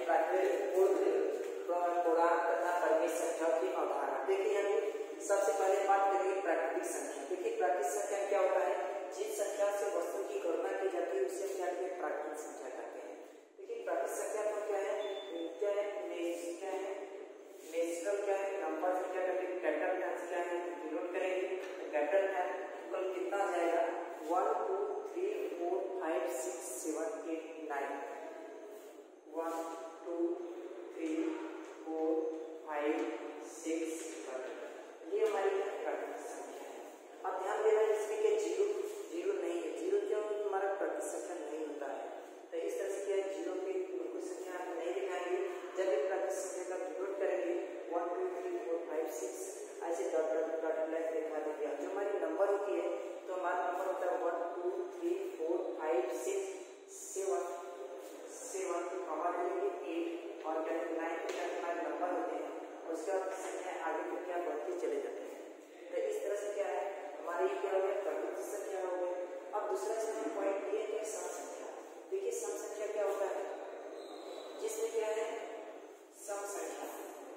पूर्णांक तथा परिमेय संख्याओं की अवधारणा। देखिए यहाँ पे सबसे पहले बात करेंगे प्राकृतिक संख्या। देखिए प्राकृतिक संख्या क्या होता है, जिन संख्या से वस्तु की गणना की जाती है उसे क्या कहते हैं, प्राकृतिक संख्या कहते हैं। देखिए प्राकृतिक संख्या तो क्या है, नेचुरल क्या है, नंबर से क्या करेंगे, कैपिटल टाइम्स क्या है, डिनोट करेंगे। कैपिटल टाइम इक्वल कितना आ जाएगा, 1 2 3 4 5 6 7 8 9, 1 2 3 4 5 6 7, ये हमारी प्राकृतिक संख्या है। अब ध्यान देना इसमें क्या जीरो नहीं है, जीरो जो हमारा प्राकृतिक संख्या नहीं होता है, तो इस तरह से क्या है, जीरो पे कोई संख्या नहीं दिखाएंगे। जब भी प्राकृतिक संख्या का डिनोट करेंगे 1 2 3 4 5 6 ऐसे डॉट लाइन दिखा देंगे। जो हमारी नंबर होती है तो हमारा नंबर होता है 1 2 3 4 5 6 7 हमारे लिए 8 और 9 के हमारे नंबर होते हैं और उसके बाद संख्या आगे को क्या बढ़ती चले जाते हैं। तो इस तरह से क्या है हमारे ये क्या हो गया, प्राकृतिक संख्या हो गया। अब दूसरा इसमें पॉइंट ये है सम संख्या। देखिए सम संख्या क्या होता है, जिसमें क्या है सम संख्या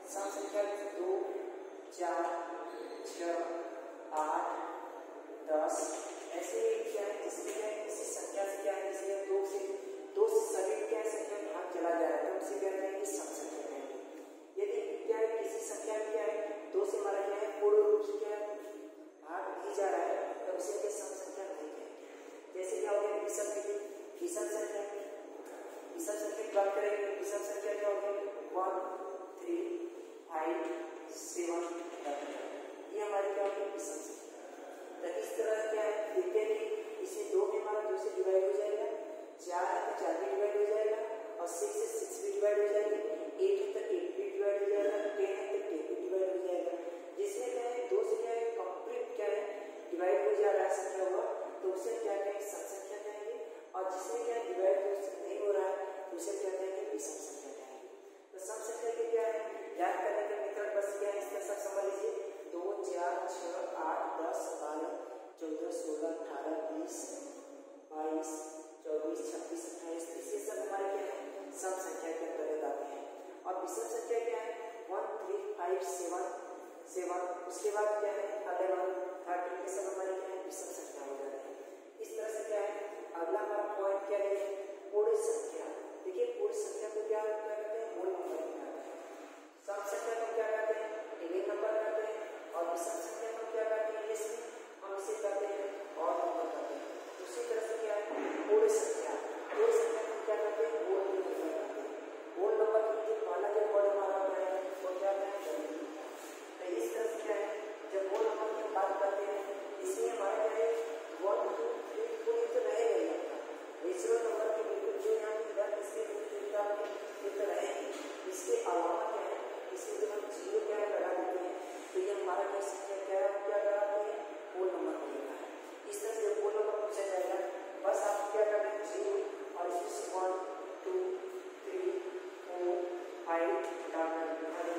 2 4 6 8 10 ऐसे क्या है, जिसमें क्या है किसी संख्या से क्या है, जैसे दो से सभी क्या है संख्या भाग चला जा रहा है तो उसे क्या कहेंगे, सम संख्या कहेंगे। यदि क्या है किसी संख्या में क्या है 2 से हमारा क्या है पूर्ण रूप से क्या है भाग नहीं जा रहा है तो उसे क्या सम संख्या नहीं कहेंगे। जैसे क्या हो गया विषम संख्या की बात करेंगे, विषम संख्या क्या होगी 1 3 5 7 ये हमारी क्या होगी विषम संख्या। तो इस तरह क्या है देखते हैं कि इसमें 2 में हमारा 2 से डिवाइड हो जाएगा, 4 है तो 4 भी डिवाइड हो जाएगा और 6 से 6 भी डिवाइड हो जाएगी, 8 है तो 8 भी डिवाइड हो जाएगा, 10 है तो 10 भी डिवाइड हो जाएगा। जिसमें क्या है 2 से क्या है कंप्लीट क्या है डिवाइड हो जा रहा है संख्या हुआ तो उसे क्या कहेंगे, सम संख्या कहेंगे। और जिसमें क्या डिवाइड नहीं हो रहा है तो उसे क्या कहेंगे, विषम संख्या कहेंगे। तो सम संख्या के क्या है याद करने के मेथड बस क्या है, इसका सब समझ लीजिए 2 4 6 8 10 12 14 16 18 20 22 24 26 28 ये सब हमारे क्या है सम संख्या के अंतर्गत आते हैं। और विषम संख्या क्या है 1 3 5 7 उसके बाद क्या है 11 13 ये सब हमारे क्या है विषम संख्या हो जाते हैं। इस तरह से क्या है अगला हमारा पॉइंट क्या है, पूर्ण संख्या। देखिए पूर्ण संख्या को क्या कहते हैं, होल नंबर कहते हैं। सम संख्या को क्या कहते हैं, इवन नंबर कहते हैं। और विषम संख्या को क्या कहते हैं, हम इसे कहते हैं और नंबर कहते हैं। उसी तरह से क्या है पूर्ण संख्या को क्या कहते हैं, होल नंबर कहते हैं। होल नंबर की पहला जो वर्ड हमारा होता है वो क्या है, तो इस तरह से क्या है जब होल नंबर की बात करते हैं इसमें हमारे क्या है 1 2 3 4 तो रहेगा नेचुरल नंबर के बिल्कुल जो यहाँ इसके तो रहेंगे। इसके अलावा क्या है इसमें जब हम 0 क्या लगा देते हैं तो ये हमारा क्या संख्या क्या लगाते हैं, होल नंबर मिलेगा। इस तरह से होल नंबर पूछा जाएगा बस आप क्या करें 0 और इसमें 1 2 3 4 5 डालना ये हमारे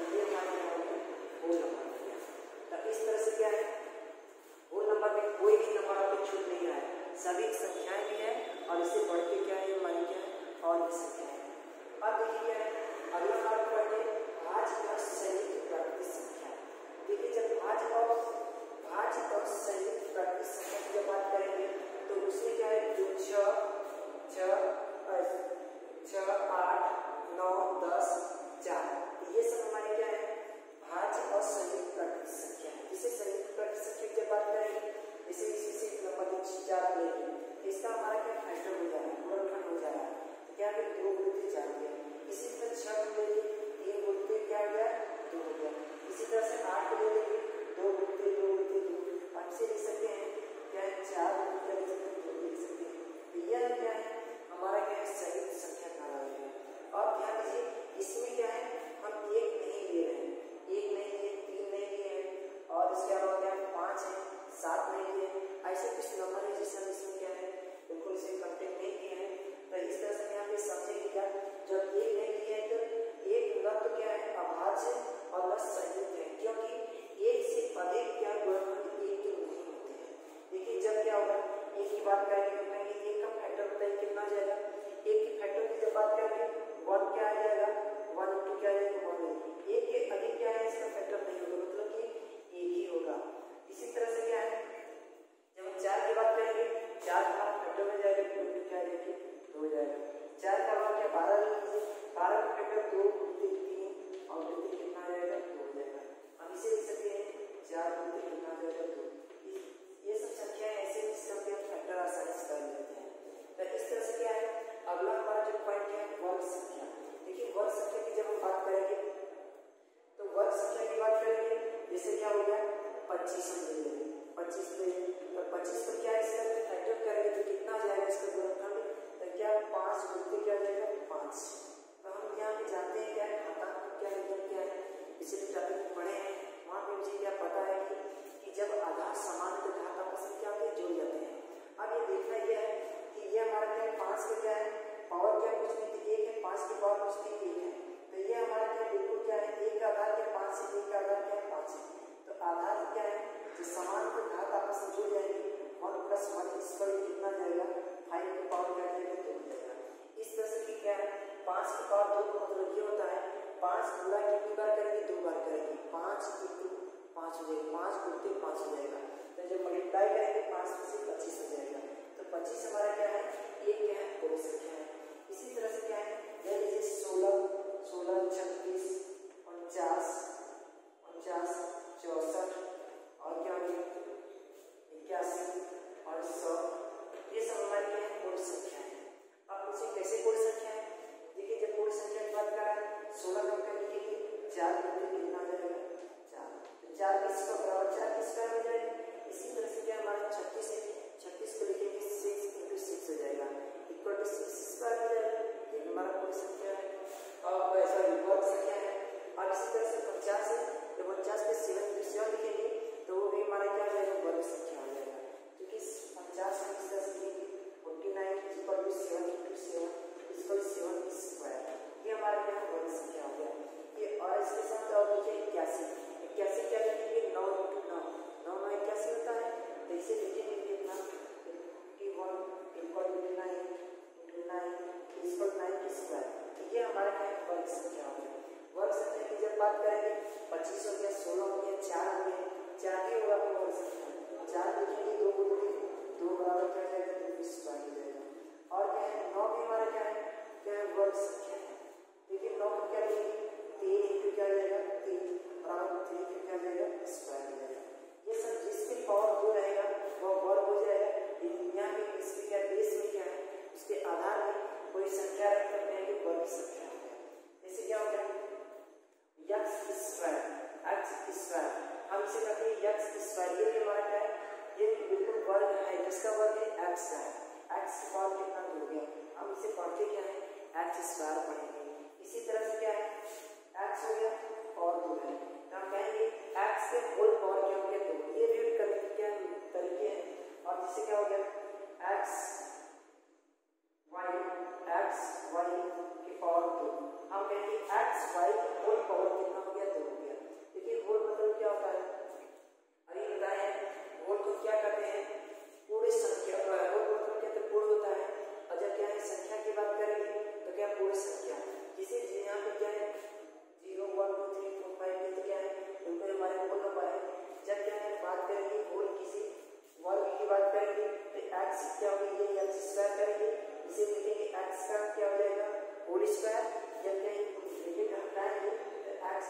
होल नंबर हो गया। तो इस तरह से क्या है होल नंबर में कोई भी नंबर आपको छूट नहीं रहा है, सभी संख्याएं भी है और इससे बढ़ के क्या है हमारी क्या है और भी संख्या है। अब देखिए क्या है अगला बात करते हैं भाज्य और संयुक्त प्राकृतिक संख्या। देखिए जब भाज्य और संयुक्त प्राकृतिक संख्या की जब बात करेंगे तो उसमें क्या है 2 6 8 9 10 4 ये सब हमारे क्या है भाज्य और संयुक्त प्राकृतिक संख्या है। जिसे संयुक्त प्राकृतिक संख्या की जब बात करेंगे जैसे इसी से नंबर 4 लेंगे इसका हमारा क्या फैक्टर हो जा रहा है, गुणनखंड हो जा रहा है। तो क्या है 2 5 हो जाएगा, 5 गुणते 5 हो जाएगा। तो जब मल्टीप्लाई करेंगे 5 में से 25 हो जाएगा। तो 25 हमारा क्या है, ये क्या है, पूरी संख्या है। इसी तरह से क्या है, ले लीजिए 16, 36, 49, 64 और क्या हो गया 81 और 100, ये सब हमारी क्या है, पूरी संख्या है। अब मुझे कैसे पूरी संख्या है, देखिए जब पूरी संख्या की बात करें 16 का क्या लिखेंगे, 4 गुणित कितना हो जाएगा 4, तो 4 किसका बराबर 4 किसका हो जाएगा। इसी तरह से क्या हमारा 36 है, 36 को लिखेंगे 6 × 6 हो जाएगा इक्वल टू 6 स्क्वायर हो जाएगा, ये हमारा पूरी संख्या है। और ऐसा वर्ग संख्या है। और इसी तरह से 50 है, तो 50 पे 7 × 7 लिखेंगे तो वो भी हमारा क्या हो जाएगा, वर्ग संख्या हो जाएगा। क्योंकि 50 में किस तरह से लिखेंगे 49 इक्वल टू 7 × 7 इक्वल 7 स्क्वायर, ये हमारा क्या वर्ग संख्या हो गया ये। और इसके साथ और लिखिए 81, 81 क्या लिखेंगे 9 × 9, 9 9 81 होता है, तो इसे लिखेंगे कितना 51 इक्वल टू 9 × 9 इक्वल 9 की स्क्वायर, ये हमारा क्या वर्ग संख्या हो गया। वर्ग संख्या की जब बात करेंगे 25 हो गया, 16 हो गया, 4 हो गया, 4 ही होगा आपका वर्ग संख्या, 4 लिखेंगे 2 गुणित 2 बराबर क्या हो जाएगा 2 स्क्वायर हो जाएगा। और क्या है 9 भी हमारा क्या है वर्ग संख्या है। देखिए 9 को क्या लिखेंगे 3 × क्या हो जाएगा 3 बराबर 3 × क्या हो जाएगा स्क्वायर हो जाएगा। ये सब जिसके पावर 2 रहेगा वो वर्ग हो जाएगा। यहाँ पे इसके क्या बेस में क्या है, उसके आधार में कोई संख्या रख सकते हैं कि वर्ग संख्या हो गया। जैसे क्या हो गया x स्क्वायर, हम इसे कहते हैं x स्क्वायर, ये हमारा क्या है, ये बिल्कुल वर्ग है, किसका वर्ग है x का है। x की पावर कितना हो गया, हम इसे पढ़ते क्या है x स्क्वायर पढ़ेंगे। इसी तरह से क्या है x हो गया और 2 है, तो हम कहेंगे x के होल पावर क्या हो गया 2, ये भी क्या तरीके हैं। और जिससे क्या हो गया x y की पावर 2, हम कहेंगे x y की होल पावर कितना हो गया 2 हो गया। देखिए होल मतलब क्या होता है, अभी बताएं होल को क्या कहते हैं, पूरी संख्या, होल मतलब क्या पूर्ण होता है। और जब क्या है संख्या की बात करेंगे तो क्या पूरी संख्या, जिसे यहाँ पे क्या है 0 1 2 3 4 5 ये तो क्या है उनके हमारे होल नंबर है। जब क्या है बात करेंगे होल किसी वर्ग की बात करेंगे तो x क्या होगी ये x स्क्वायर करेंगे, इसे लिखेंगे x का क्या हो जाएगा होल स्क्वायर। जब क्या ब्रैकेट हटाएंगे तो x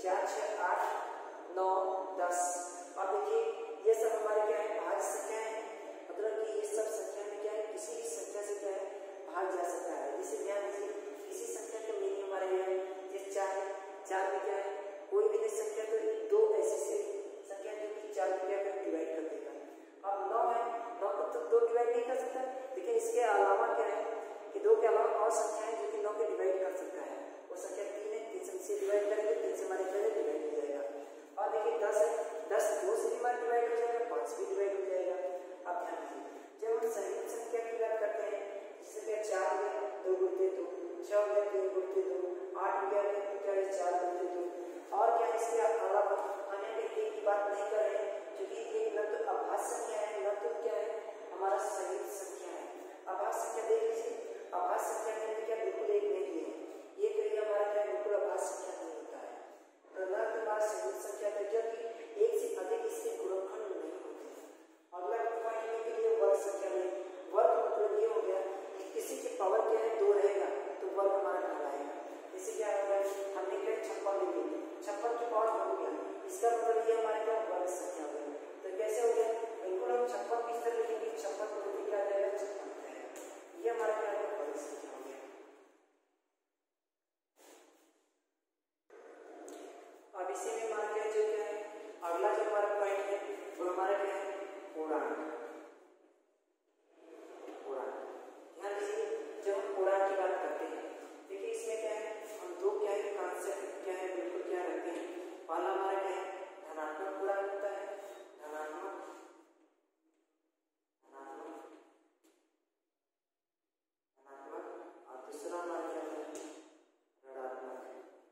4 6 8 9 10। अब देखिए ये सब हमारे क्या है भाज्य संख्या है, मतलब कि ये सब संख्या में क्या है किसी भी संख्या से क्या है भाग जा सकता है। जैसे ध्यान दीजिए किसी संख्या का मीनिंग हमारे ये है जैसे 4 है, 4 में क्या है कोई भी नहीं संख्या तो दो ऐसी संख्या जो कि 4 में क्या कर डिवाइड कर देगा। अब 9 है, 9 को तो 2 डिवाइड नहीं कर सकता, लेकिन इसके अलावा क्या है कि 2 के अलावा और संख्या है जो कि 9 को डिवाइड कर सकता है। वो संख्या 3 है, 3 से डिवाइड करेंगे 3 से हमारे क्या डिवाइड हो जाएगा। और देखिए 10 है, 10 2 से भी हमारा डिवाइड हो जाएगा, 5 भी डिवाइड हो जाएगा। अब ध्यान दीजिए जब हम संयुक्त संख्या की बात करते हैं जैसे कि 4 हो गया 2 गुणित 2, 6 हो गया 3 गुणित 2, 8 हो गया क्या है 4 गुणित 2। और क्या इसके अलावा हम यहाँ पे की बात नहीं कर रहे हैं क्योंकि एक न तो अभाज्य संख्या है न तो क्या है हमारा संयुक्त संख्या है। अभाज्य संख्या देख लीजिए, अभाज्य संख्या में क्या बिल्कुल एक नहीं है, ये कहीं हमारा क्या बिल्कुल अभाज्य संख्या नहीं होता है। तो न तो हमारा संयुक्त संख्या है क्योंकि एक से अधिक इसके गुणनखंड नहीं होते। अगला पॉइंट है कि ये वर्ग संख्या में वर्ग मतलब ये हो गया कि किसी की पावर क्या है 2 रहेगा तो वर्ग हमारा कहलाएगा। जैसे क्या होगा हमने क्या 56 ले लिया, 56 की पावर हो गया, इसका मतलब ये हमारे क्या वर्ग संख्या हो गया। तो कैसे हो गया बिल्कुल हम 56 किस तरह लिखेंगे 56 को क्या आ जाएगा 56, ये हमारा क्या है वर्ग संख्या हो गया। अब इसी में हमारा क्या जो क्या है अगला जो हमारा पॉइंट है वो हमारा क्या है पूर्णांक। ध्यान दीजिए जब हम पूर्णांक की बात करते हैं देखिए इसमें क्या है हम दो क्या है कॉन्सेप्ट क्या है बिल्कुल क्या रखते हैं। पहला हमारा क्या है धनात्मक पूर्णांक होता है, धनात्मक और दूसरा हमारा क्या है ऋणात्मक।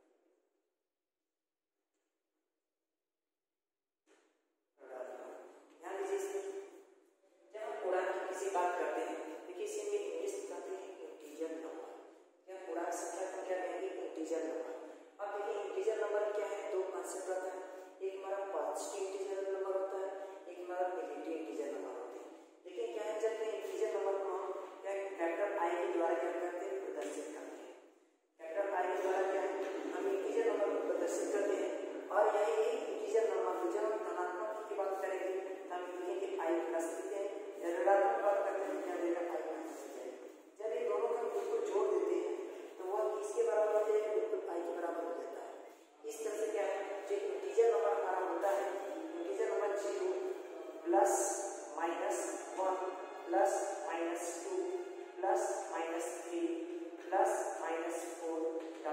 ध्यान दीजिए इसमें जब हम पूर्णांक की किसी बात करते हैं देखिए इसे में इंग्लिश में कहते हैं इंटीजर नंबर। क्या पूर्णांक संख्या को क्या कहेंगे इंटीजर नंबर। अब देखिए इंटीजर नंबर क्या है दो कॉन्सेप्ट होता है, एक हमारा पॉजिटिव इंटीजर नंबर होता है, एक हमारा नेगेटिव इंटीजर नंबर होता है। देखिए क्या है जब इंटीजर नंबर को हम क्या कैपिटल आई के द्वारा क्या करते हैं प्रदर्शित करते हैं। कैपिटल आई के द्वारा क्या है हम इंटीजर नंबर को प्रदर्शित करते हैं और यही इंटीजर नंबर को जब हम धनात्मक की बात करेंगे तो हम लिखेंगे आई प्लस लिखते हैं, ऋणात्मक बात करते हैं क्या देगा आई माइनस लिखते हैं। जब ये दोनों को बिल्कुल जोड़ देते हैं तो वह किसके बराबर हो जाएगा बिल्कुल आई के बराबर हो जाता है। इस तरह से क्या है जो इंटीजर नंबर हमारा होता है integer number 0 plus minus 1 plus minus 2 plus minus 3 plus minus 4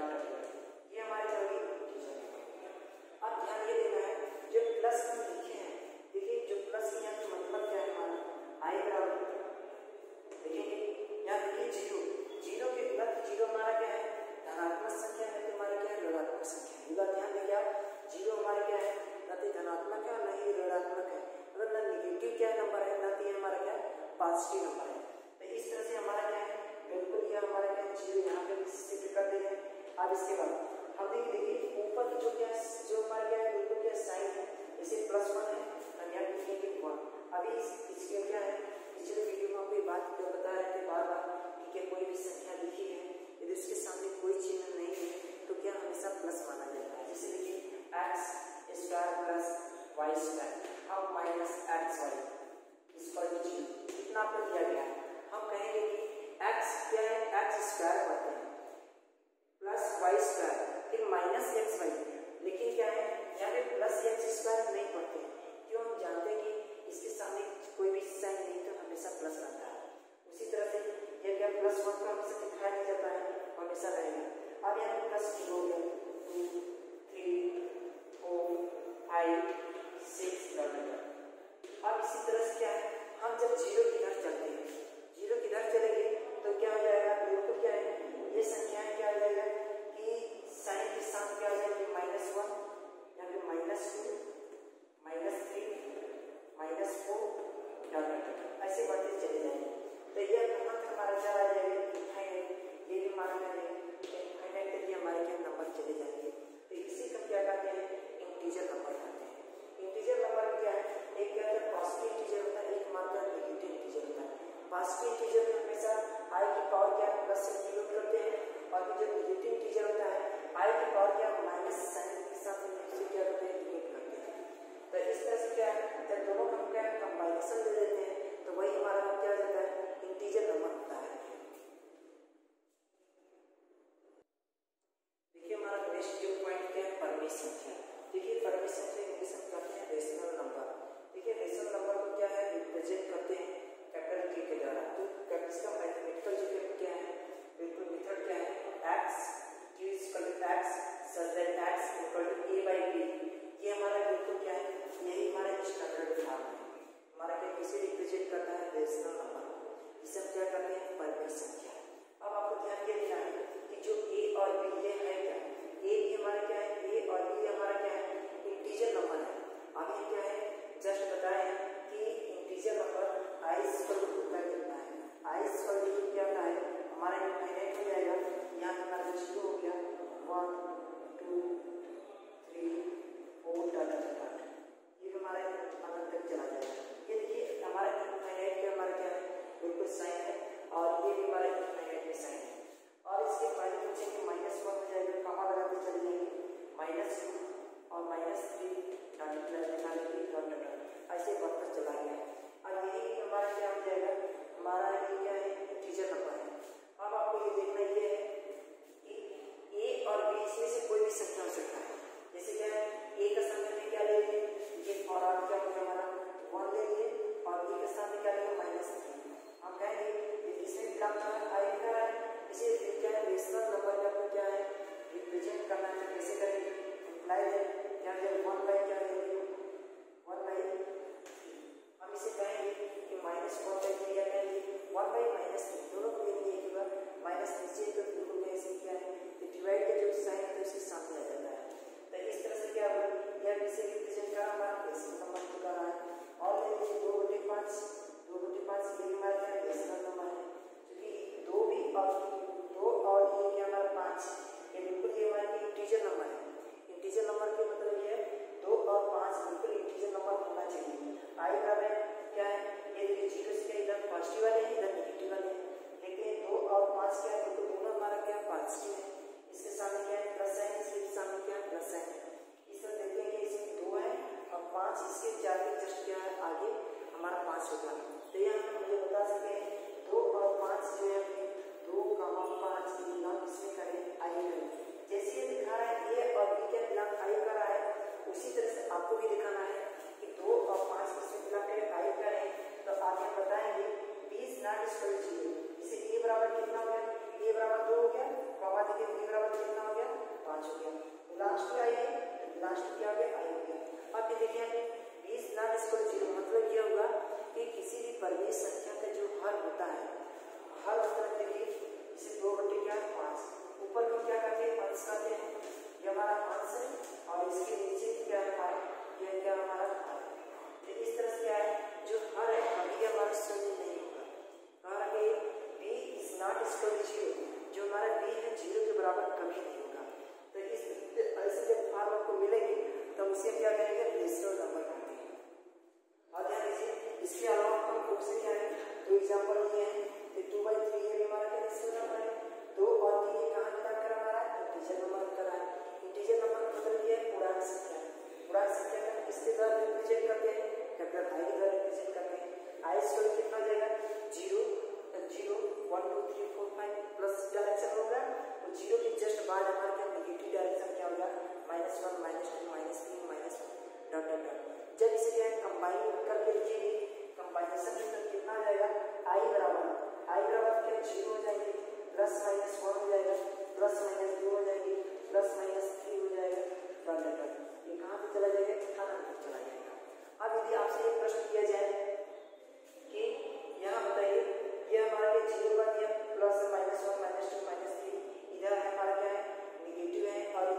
ये हमारे जो इंटीजर नंबर। अब ध्यान ये देना है जो प्लस हम लिखे हैं देखिए जो प्लस यहाँ का मतलब क्या है हमारा आई बराबर देखेंगे यहाँ देखिए 0 के मतलब 0 हमारा क्या है धनात्मक संख्या है तो हमारा क्या है ऋणात्मक संख्या है। ये ध्यान देंगे आप 0 हमारा क्या है न तो धनात्मक है न ही ऋणात्मक है, मतलब न निगेटिव क्या नंबर है न तो ये हमारा क्या पॉजिटिव नंबर है। तो इस तरह से हमारा क्या है बिल्कुल ये हमारा क्या 0 यहाँ पे शिफ्ट कर देंगे। अब इसके बाद हम देखिए ऊपर की जो क्या जो हमारा क्या है बिल्कुल क्या साइन है जैसे +1 है हम यहाँ लिखेंगे 1। अभी इसके क्या है पिछले वीडियो में आपको ये बात जो बता रहे थे बार बार कि क्या कोई भी संख्या लिखी है यदि उसके सामने कोई चिन्ह नहीं है तो क्या हमेशा प्लस माना जाता है। जैसे देखिए x square plus Y square अब माइनस एक्स वाई इसका चिन्ह इतना आपको दिया गया है हम कहेंगे कि x क्या है एक्स स्क्वायर पढ़ते हैं प्लस वाई स्क्वायर फिर माइनस एक्स वाई, लेकिन क्या है यहाँ पे प्लस एक्स स्क्वायर नहीं पढ़ते हैं क्यों हम जानते हैं कि इसके सामने कोई भी साइन नहीं तो हमेशा प्लस रहता है। उसी तरह से यह क्या +1 को हमेशा दिखाया नहीं जाता है हमेशा रहेगा। अब यहाँ पे +2 हो गया 2 3 4 5 6 अब इसी तरह से क्या है हम जब 0 की तरफ चलते हैं 0 की तरफ चलेंगे तो क्या हो जाएगा बिल्कुल क्या है ये संख्याएं क्या हो जाएगा कि साइन के साथ क्या हो जाएगा -1 या फिर -2 -3 -4 ऐसे बढ़ते चले जाएंगे। तो ये कहाँ तक हमारा चला जाएगा इनफाइनाइट, ये भी हमारा क्या है इनफाइनाइट तक ये हमारे क्या नंबर चले नेक्स्ट जो पॉइंट क्या है परमेय संख्या। देखिए परमेय संख्या इंग्लिश में कहते हैं रेशनल नंबर। देखिए रेशनल नंबर को क्या है रिप्रेजेंट करते हैं कैपिटल के द्वारा। तो इसका मैथमेटिकल जो क्या है बिल्कुल मेथड क्या है x q = x such that x = a/b। ये हमारा बिल्कुल क्या है यही हमारा स्टैंडर्ड फॉर्म है। हमारा क्या किसे रिप्रेजेंट करता है रेशनल नंबर, इसे हम क्या करते हैं परमेय संख्या। अब आपको ध्यान ये देना है कि जो a और b ये है क्या a भी हमारा क्या है a और b हमारा क्या है इंटीजर नंबर है। अब ये क्या है जस्ट बताएं कि इंटीजर नंबर i = होता है कितना है i = क्या होता है हमारा इनफाइनाइट हो जाएगा। यहाँ पे हमारा जीरो हो गया 1 2 3 4 डाटा डाटा ये हमारा अनंत तक चला जाएगा। ये देखिए हमारा इनफाइनाइट का हमारा क्या है बिल्कुल साइन है और ये भी हमारा इनफाइनाइट में साइन है। और इसके पहले पूछेंगे -1 हो जाएगा कॉमा लगाते चले जाएंगे -2 और -3 डाटा ऐसे बढ़ता चला गया। अब यही हमारा क्या हो जाएगा हमारा ये क्या है इंटीजर नंबर है। अब आपको ये देखना ये है कि a और b इसमें से कोई भी संख्या हो सकता है। जैसे क्या है a का सामने में क्या लेंगे ये और आप क्या होगा हमारा 1 लेंगे और b के सामने क्या लेंगे -3। हम कहेंगे इसमें बिलोंग करता है i का है इसे क्या है रेशनल नंबर का आपको क्या है रिप्रेजेंट करना है। कैसे करेंगे इम्प्लाई है क्या है 1 बाय क्या है 1 बाय हम इसे कहेंगे कि -1 बाय क्या कहेंगे 1 बाय -3 दोनों को लेंगे एक बार -3 से तो बिल्कुल कैसे क्या है कि डिवाइड का जो साइन है उसके सामने आ जाता है। तो इस तरह से क्या होगा यह किसे रिप्रेजेंट कर रहा है रेशनल नंबर को कर रहा है। और लेंगे 2/5 2/5 ये हमारा क्या है रेशनल नंबर है क्योंकि 2 भी और ये क्या हमारा 5 ये बिल्कुल ये हमारा इंटीजर नंबर है। इंटीजर नंबर के मतलब ये है 2 और 5 बिल्कुल इंटीजर नंबर होना चाहिए। आई का वैल्यू क्या है ये देखिए 0 से इधर पॉजिटिव वाले हैं इधर नेगेटिव वाले हैं लेकिन 2 और 5 क्या है बिल्कुल दोनों हमारा क्या पॉजिटिव है। इसके सामने क्या है प्लस है इसके सामने क्या है प्लस है। इस तरह देखेंगे इसमें 2 है और 5 इसके जाके जस्ट क्या है आगे हमारा 5 होगा। तो यहाँ हम मुझे बता सकते हैं 2 और 5 जो है 2, 5 बिलोंग इसमें करें आई करें। जैसे ये दिखा रहा है ए और बी क्या बिलोंग आई कर रहा है उसी तरह से आपको भी दिखाना है कि 2 और 5 इसमें बिलोंग करें आई करें। तो आगे हम बताएंगे b is not equal to 0 इसे a बराबर कितना हो गया a बराबर 2 हो गया कॉमा देखिए b बराबर कितना हो गया 5 हो गया। बिलोंग्स टू आई है बिलोंग्स टू क्या हो गया आई हो गया। अब ये देखिए b is not equal to 0 मतलब ये होगा कि किसी भी परमेय संख्या का जो हर होता है हर मतलब देखिए इसे 2/5 ऊपर को क्या करते हैं अंश करते हैं ये हमारा अंश है और इसके नीचे क्या है ये क्या हमारा हर। तो इस तरह से क्या है जो हर है कभी हमारा शून्य नहीं होगा। हमारा कि b is not equal to 0 जो हमारा b है 0 के बराबर कभी नहीं होगा। तो इस ऐसे जब फॉर्म आपको मिलेंगे तो उसे क्या करेंगे रेशनल नंबर कहते हैं। और ध्यान दीजिए इसके अलावा हम बुक से क्या है तो एग्जांपल ये है कि 2/3 ये भी हमारा क्या रेशनल नंबर है। 2 और 3 ये कहां बिलोंग कर रहा है इंटीजर नंबर कर रहा है। इंटीजर नंबर का मतलब ये है पूर्णांक संख्या। पूर्णांक संख्या का किसके द्वारा रिप्रेजेंट करते हैं कैपिटल आई के द्वारा रिप्रेजेंट करते हैं। आई स्क्वायर कितना हो जाएगा 0 0 1 2 3 4 5 प्लस डायरेक्शन होगा तो 0 के जस्ट बाद हमारा क्या नेगेटिव डायरेक्शन क्या होगा -1 -2 -3 -1 डॉट डॉट डॉट। जब इसे क्या कंबाइन करके लिखेंगे कंबाइनेशन में कितना आ जाएगा आई बराबर क्या 0 हो जाएंगे +-1 हो जाएगा +-2 हो जाएंगे +-3 हो जाएगा डॉट डॉट डॉट। ये कहाँ पे चला जाएगा खाना पे चला जाएगा। अब यदि आपसे एक प्रश्न किया जाए कि यहाँ बताइए ये हमारा क्या 0 का दिया +-1 -2 -3 इधर है हमारा क्या है नेगेटिव है और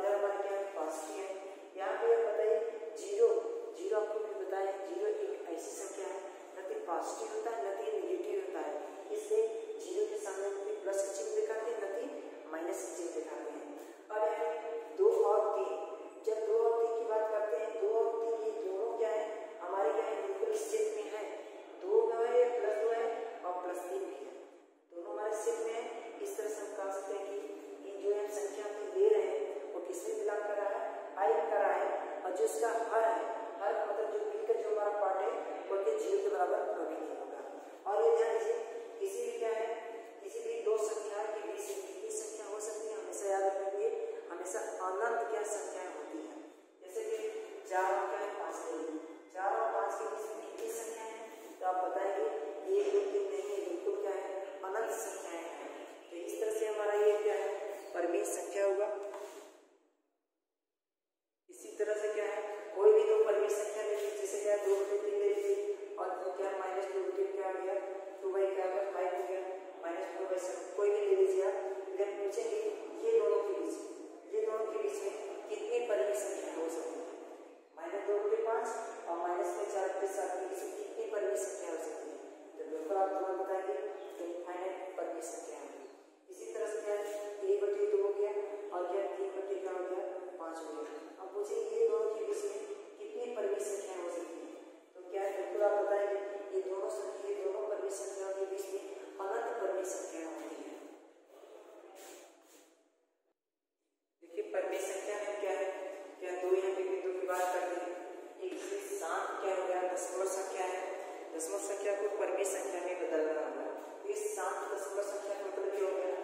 बात करते हैं। एक से 7 क्या हो गया, दशमलव संख्या है, दशमलव संख्या को परमीय संख्या में बदलना होगा। ये 7 दशमलव संख्या का मतलब क्या हो गया,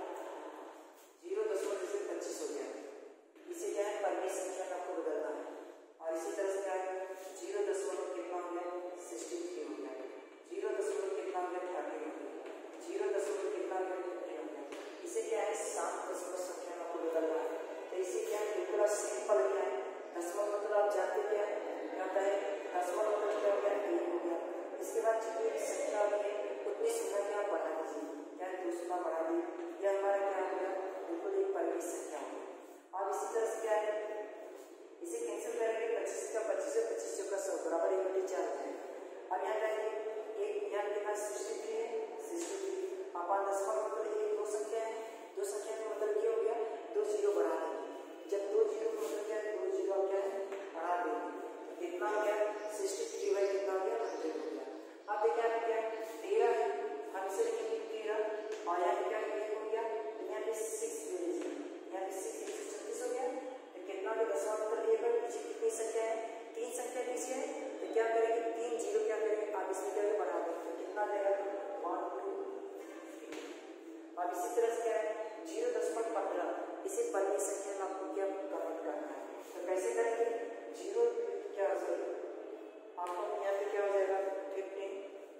0.25 हो गया। इसे क्या है, परमीय संख्या में आपको बदलना है। और इसी तरह से क्या है, 0 दशमलव कितना हो गया, 63 हो गया, 0 दशमलव कितना हो गया, 30 हो गया, 0 दशमलव कितना हो गया, 15 हो गया। इसे क्या है, 7 दशमलव संख्या में आपको बदलना है। तो इसे क्या है, बिल्कुल सिंपल क्या है, दशमलव मतलब आप जानते क्या है, क्या होता है, दशमलव मतलब क्या हो गया, 1 हो गया। इसके बाद जितनी भी संख्या होगी उतनी संख्या आप बढ़ा दीजिए, क्या है, 2 गुना बढ़ा दीजिए, यह हमारा क्या हो गया, बिल्कुल एक परमीय संख्या हो गई। अब इसी तरह से क्या है, इसे कैंसिल करेंगे, 25 का 25 है, 25 का 100 बराबर 1/4 हो जाएगा। अब यहाँ कहेंगे एक यहाँ कितना 63 है, 63 अपन दशमलव मतलब ये 2 संख्या है, 2 संख्या का मतलब ये हो गया 2 जीरो बढ़ा देंगे। जब 2 जीरो का मतलब क्या है, 2 जीरो क्या है, बढ़ा देंगे, तो कितना हो गया, 63 बाई कितना हो गया, 100 हो गया। अब देखिए यहाँ क्या है, 13 है, हम इसे लिखेंगे 13 और यहाँ क्या हो गया, यहाँ पे 6 ले लीजिए, यहाँ पे 6 136 हो गया। तो कितना हो गया, दशमलव मतलब ये पर पीछे कितनी संख्या है, 3 संख्या पीछे है, तो क्या करेंगे, 3 जीरो क्या करेंगे, आप इसमें क्या बढ़ा देंगे, तो कितना देगा 1 2 3। अब इसी तरह से क्या है, 0.15 इसे परमीय संख्या में आपको क्या कन्वर्ट करना है। तो कैसे करेंगे, 0 क्या हो जाएगा, आपको यहाँ पे क्या हो जाएगा, 15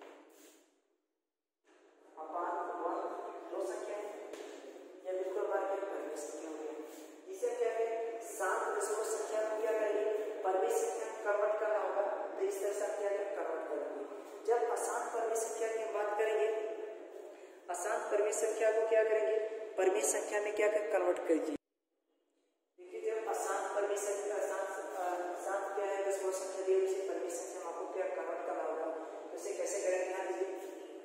अपान 1, 2 संख्या है, यह बिल्कुल हमारे परमीय संख्या हो गया। इसे क्या है, 7 दशमलव संख्या को क्या करेंगे, परमीय संख्या में कन्वर्ट करना होगा। तो इस तरह से आप क्या कन्वर्ट करेंगे। जब आसान परमीय संख्या की बात करेंगे, आसान परमीय संख्या को क्या करेंगे, परमीय संख्या में क्या कन्वर्ट करिए। देखिए जब आसान परमीय संख्या, आसान क्या है, दशमलव संख्या दी हुई है, परमीय संख्या में आपको क्या कन्वर्ट करना होगा। तो इसे कैसे करेंगे, यहाँ लीजिए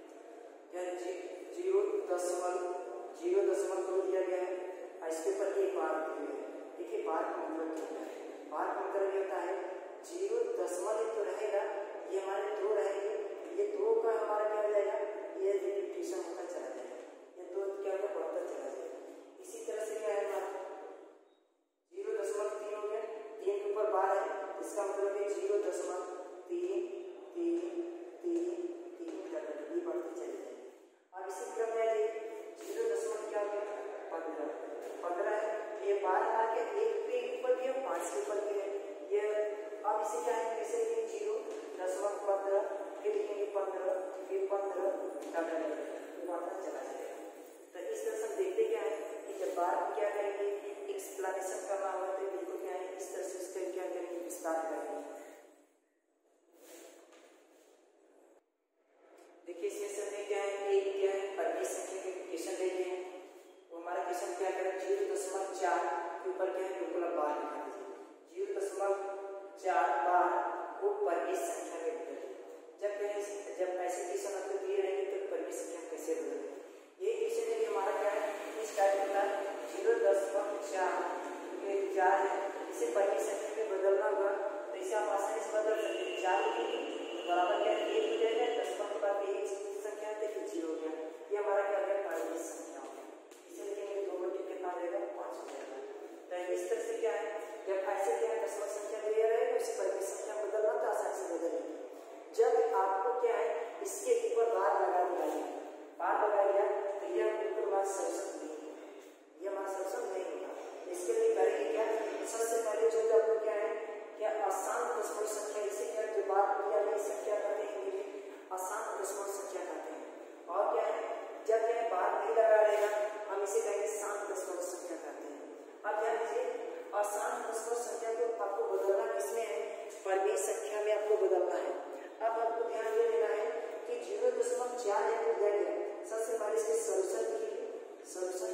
0.0 को दिया गया है और इसके ऊपर एक बार दी हुई है। देखिए बार का मतलब क्या होता है, बार का मतलब ये होता है 0 दशमलव तो रहेगा, ये हमारे 2 रहेंगे, ये 2 का हमारा क्या हो जाएगा, ये रिपीटेशन होता चला जाएगा, ये 2 क्या होगा, बढ़ता चला जाएगा। इसी तरह से क्या है, हमारा 0.3 हो गया, 3 के ऊपर बार है, इसका मतलब है 0.3 3 ये बढ़ती चली जाएगी। अब इसी क्रम में 0 क्या हो गया, 15 है, ये बार आ गया, 1 के ऊपर भी है, 5 के ऊपर भी है, ये अब इसे क्या है, कैसे लिखेंगे, 0.15 फिर लिखेंगे 15 फिर 15 बढ़ता चला जाएगा। तो इस तरह से देखते क्या है कि जब बार को क्या करेंगे, एक्सप्लेनेशन करना होगा, तो बिल्कुल क्या है, इस तरह से इसका क्या करेंगे, विस्तार करेंगे। देखिए इसमें से क्या है, एक क्या है, परमीय संख्या के क्वेश्चन ले लिए, तो हमारा क्वेश्चन क्या करें, 0.4 के ऊपर क्या है, बिल्कुल बार लिखा दीजिए, 0.4 बार को परमीय संख्या में बदलिए। जब ऐसे क्वेश्चन आपको दिए रहेंगे तो परमीय संख्या कैसे बदलेंगे, ये क्वेश्चन है हमारा क्या है, इस टाइप का 0.4 है, इसे परमीय संख्या में बदलना होगा। तो इसे आप आसानी से बदल सकते हैं, 4 बराबर क्या है, 1 हो जाएगा, 10 के बाद 1 संख्या है, तो 0 हो गया, ये हमारा क्या हो गया, परमीय संख्या हो गया। इसे लिखेंगे 2 बटे कितना आ जाएगा, 5 हो जाएगा। तो इस तरह से क्या है, जब ऐसे क्या है, दशमलव संख्या दिया रहे तो इसे परमीय संख्या बदलना तो आसानी से बदलेंगे। जब आपको क्या है, इसके ऊपर बार लगा दिया है, बार लगा दिया तो यह बिल्कुल हमारा सॉल्यूशन नहीं है, ये हमारा सॉल्यूशन नहीं होगा। इसके लिए करेंगे क्या, सबसे पहले जो आपको क्या है, क्या आसान दशमलव संख्या, इसे क्या जो बार दिया गया इसे क्या कहते हैं, आसान दशमलव संख्या कहते हैं। और क्या है, जब क्या है बार नहीं लगा रहेगा, हम इसे कहेंगे शांत दशमलव संख्या कहते हैं। अब ध्यान दीजिए, आसान दशमलव संख्या को आपको बदलना किसमें है, परमीय संख्या में आपको बदलना है। अब आपको ध्यान ये देना है कि 0.4 है तो दिया गया, सबसे पहले इसके सॉल्यूशन कीजिए, सॉल्यूशन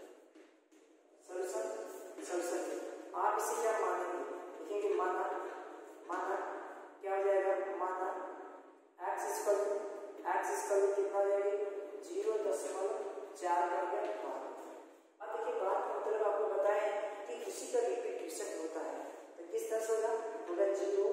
आप इसे क्या मानेंगे, लिखेंगे माना क्या हो जाएगा, माना x इक्वल कितना हो जाएगा, 0.4 का क्या। अब देखिए बात का मतलब आपको बताएं कि किसी का रिपीटेशन होता है तो किस तरह से होगा, बोला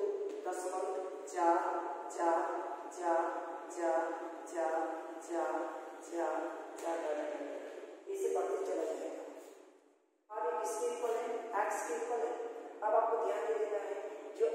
0.4 इसे बढ़ते चला जाएगा। अब इसके इक्वल है, x के इक्वल है। अब आपको ध्यान दे देना है, जो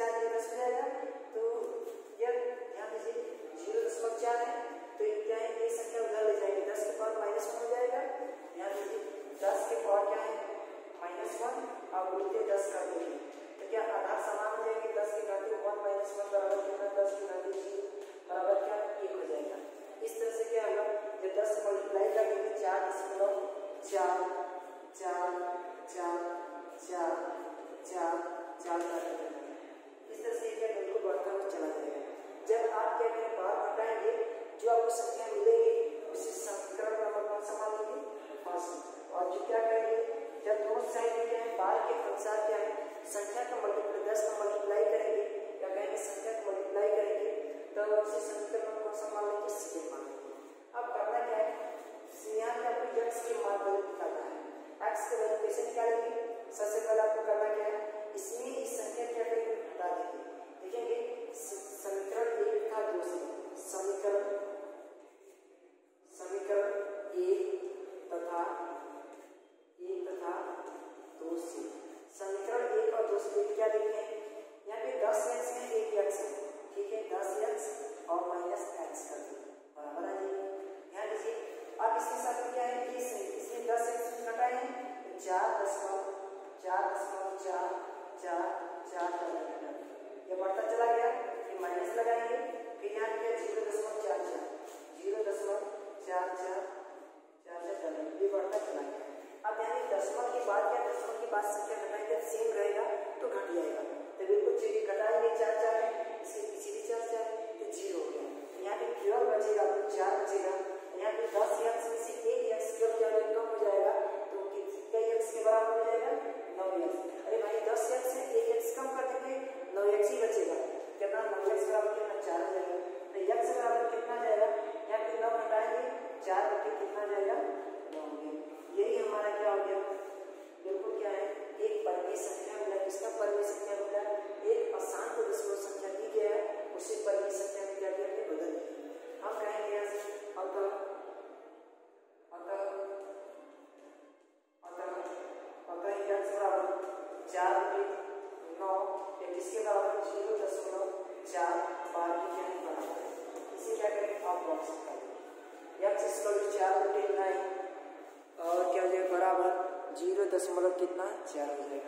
4 ये 10 हो जाएगा। तो यह ध्यान दीजिए 0.4 है तो क्या है ये संख्या उधर ले जाएगी 10 के पावर -1 हो जाएगा। ध्यान दीजिए 10 के पावर क्या है -1 और उल्टे 10 कर देंगे तो क्या आधार समान हो जाएगी 10 की घाती 1 - 1 बराबर कितना 10 की घाती 0 बराबर क्या 1 हो जाएगा। इस तरह से क्या होगा जब 10 से मल्टीप्लाई कर देंगे 4.4 कर देंगे। इस तरह से क्या बिल्कुल बढ़ता हुआ चला जाएगा। जब आप क्या करें बाहर हटाएंगे जो आपको संख्या मिलेगी उसे समीकरण नंबर कौन सा मान लेंगे फर्स्ट। और जो क्या करेंगे जब दोनों साइड में क्या है बाहर के अनुसार क्या है संख्या का मल्टीप्लाई 10 का मल्टीप्लाई करेंगे क्या कहेंगे संख्या का मल्टीप्लाई करेंगे तो उसे समीकरण कौन सा मान लेंगे सीधे मान लेंगे। अब करना क्या है यहाँ पे आपको x के मान वैल्यू निकालना है। x के वैल्यू कैसे निकालेंगे सबसे पहले आपको करना क्या है इसमें इस संख्या क्या करेंगे हटा देंगे। देखेंगे समीकरण 1 था 2 से समीकरण 1 तथा 2 से समीकरण 1 और 2 से क्या देखें यहाँ पे 10x है 1x है ठीक है 10x और -x कर दें बराबर आ जाएगा। ध्यान दीजिए अब इसके साथ क्या है कि इसमें 10x घटाए 4.4 ये बढ़ता चला गया फिर माइनस लगाएंगे फिर यहाँ क्या 0.44 ये बढ़ता चला गया। अब यानी दशमलव के बाद क्या दशमलव के बाद संख्या घटाएंगे सेम रहेगा तो घट जाएगा तो बिल्कुल चलिए घटाएंगे 4 है इसके पीछे भी 4 तो 0 हो गया। यहाँ पे केवल बचेगा आपको 4 बचेगा यहाँ पे 10x में से 1x जब क्या कम हो जाएगा तो कितने x के बराबर हो जाएगा 9x। अरे भाई 10x से 1x कम कर देंगे 9x ही बचेगा कितना 9x बराबर कितना 4 हो जाएगा तो x बराबर कितना जाएगा यहाँ पे 9 हटाएंगे 4 बटे कितना जाएगा 9 हो गया। यही हमारा क्या हो गया बिल्कुल क्या है एक परिमेय संख्या मिला। किसका परिमेय संख्या मिला एक अशांत दशमलव संख्या दी गया है उसे परिमेय संख्या में क्या किया बदल दिया। हम कहेंगे यहाँ से x बराबर 4 बटे 9 जिसके बराबर 0.4 बार की क्या बराबर इसे क्या करेंगे आप बॉक्स करेंगे x = 4 बटे 9 और क्या हो जाएगा बराबर 0 दशमलव कितना 4 हो जाएगा।